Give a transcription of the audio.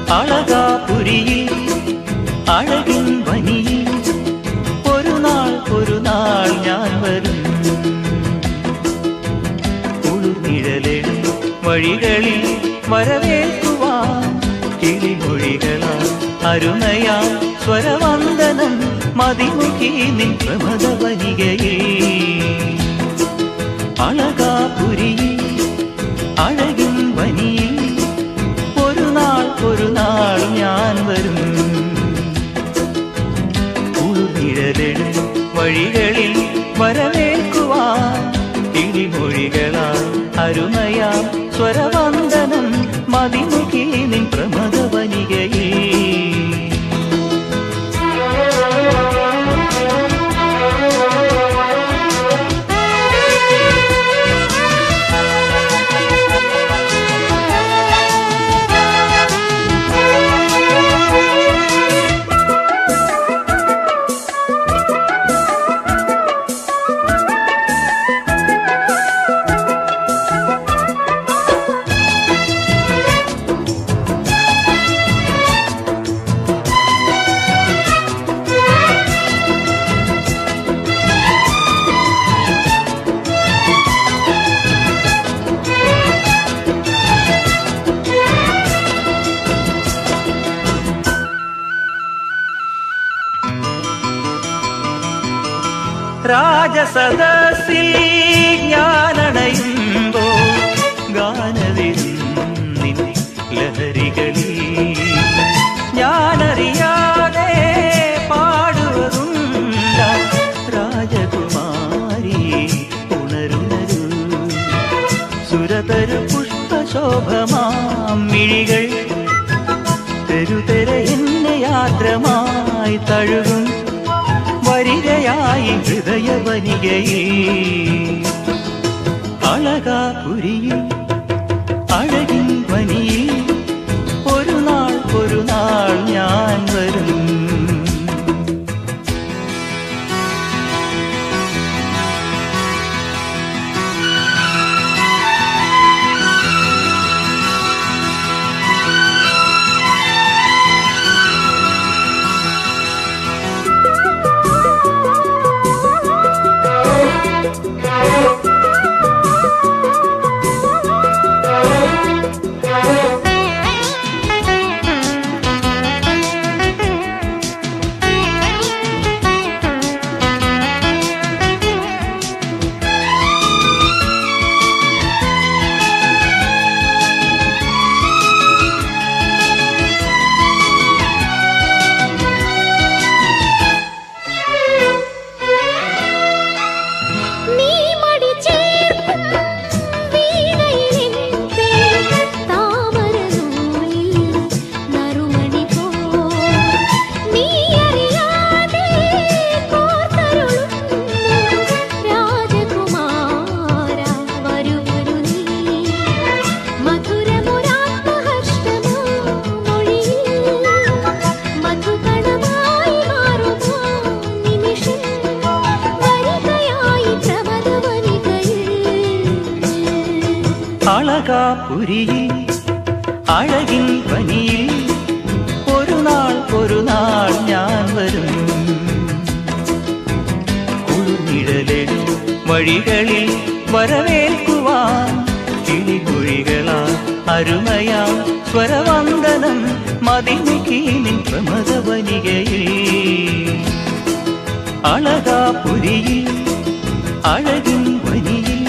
അളകാപുരിയിൽ അഴകിൻ വനിയിൽ ഒരു നാൾ ഞാൻ വരും. കുളിർനിഴലിൽ വഴികളിൽ വരവേൽക്കുവാൻ കിളിമൊഴികളാൽ അരുണയാൽ സ്വരവന്ദനം മതിമുഖി നിൻ പ്രമദവനികയിൽ. അളകാപുരിയിൽ അഴകിൻ വനിയിൽ ഒരു നാൾ ഞാൻ വരും. കുളിർനിഴലിൽ വഴികളിൽ വരവേൽക്കുവാൻ കിളിമൊഴികളാൽ അരുണയാൽ സ്വരവന്ദനം മതിമുഖി നിൻ പ്രമദവനികയിൽ. രാജസദസ്സിൽ ഞാനണയുമ്പോൾ ഗാനവിരുന്നിൻ ലഹരികളിൽ ഞാനറിയാതെ പാടുവതുണ്ട രാജകുമാരി ഉണരുണരു. സുരതരു പുഷ്പശോഭമാം മിഴികൾ തെരുതെര എന്നെ യാത്രമായി തഴുകും വരികയായി ഹൃദയവനികയിൽ. അളകാപുരിയിൽ അഴകിൻ വനിയിൽ ഒരു നാൾ ഞാൻ വരും. അളകാപുരിയിൽ അഴകിൻ വനിയിൽ ഒരു നാൾ ഞാൻ വരും. കുളിർനിഴലിൽ വഴികളിൽ വരവേൽക്കുവാൻ കിളിമൊഴികളാൽ അരുമയാം സ്വരവന്ദനം മതിമുഖി നിൻ പ്രമദവനികയിൽ. അളകാപുരിയിൽ അഴകിൻ വനിയിൽ